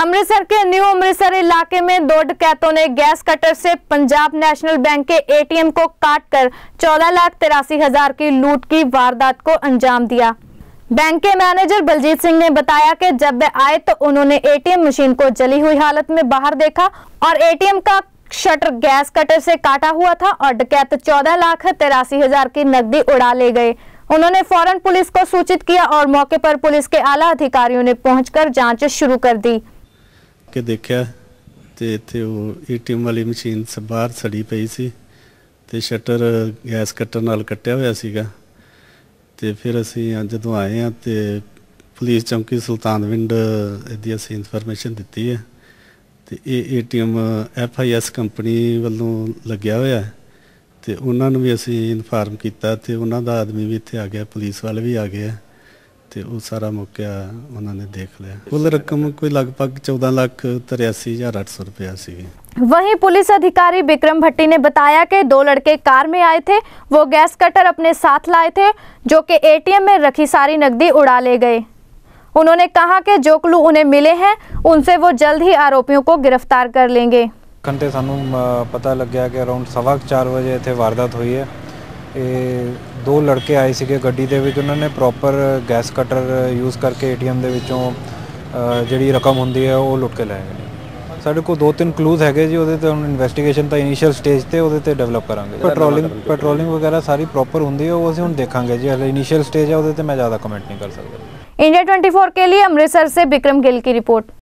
अमृतसर के न्यू अमृतसर इलाके में दो डकैतों ने गैस कटर से पंजाब नेशनल बैंक के एटीएम को काटकर 14,83,000 की लूट की वारदात को अंजाम दिया। बैंक के मैनेजर बलजीत सिंह ने बताया कि जब वे आए तो उन्होंने एटीएम मशीन को जली हुई हालत में बाहर देखा और एटीएम का शटर गैस कटर से काटा हुआ था और डकैत 14,83,000 की नकदी उड़ा ले गए। उन्होंने फौरन पुलिस को सूचित किया और मौके पर पुलिस के आला अधिकारियों ने पहुंचकर जांच शुरू कर दी। के देखा ते इत्थे वो एटीएम वाली मशीन बाहर सड़ी पई सी ते शटर गैस कटर नाल कट्टिया होया सीगा ते फिर असीं जदों आए हैं ते पुलिस चौंकी सुल्तानविंड इहदी असीं इनफॉर्मेशन दित्ती है ते एटीएम FIS कंपनी वालों लग्या होया है ते उन्हां नूं भी असीं इनफॉर्म कीता ते उन्हां दा आदमी भी इत्थे आ गया, पुलिस वाले भी आ गए ते वो सारा मौका उन्होंने देख लिया। कुल रकम कोई लगभग 14,83,800 रुपया सी। वहीं पुलिस अधिकारी विक्रम भट्टी ने बताया कि दो लड़के कार में आए थे, वो गैस कटर अपने साथ लाए थे जो कि एटीएम में रखी सारी नकदी उड़ा ले गए। उन्होंने कहा कि जो क्लू उन्हें मिले हैं उनसे वो जल्द ही आरोपियों को गिरफ्तार कर लेंगे। घंटे सानू पता लग गया कि अराउंड 4:15 बजे इत्थे वारदात हुई है। दो लड़के आए थे गड्डी दे विच, उन्होंने प्रॉपर गैस कटर यूज़ करके एटीएम दे विचों जिहड़ी रकम हुंदी है वो लुट के लै गए। साडे कोल 2-3 क्लूज है जी, उहदे ते हुण इन्वेस्टिगेशन तां इनीशियल स्टेज ते उहदे ते डेवलप करांगे। पेट्रोलिंग वगैरह सारी प्रॉपर हुंदी है, वो असीं हुण देखांगे जी। हले इनीशियल स्टेज है, उहदे ते मैं ज़्यादा कमेंट नहीं कर सकदा। इंडिया 24 के लिए अमृतसर से विक्रम गिल की रिपोर्ट।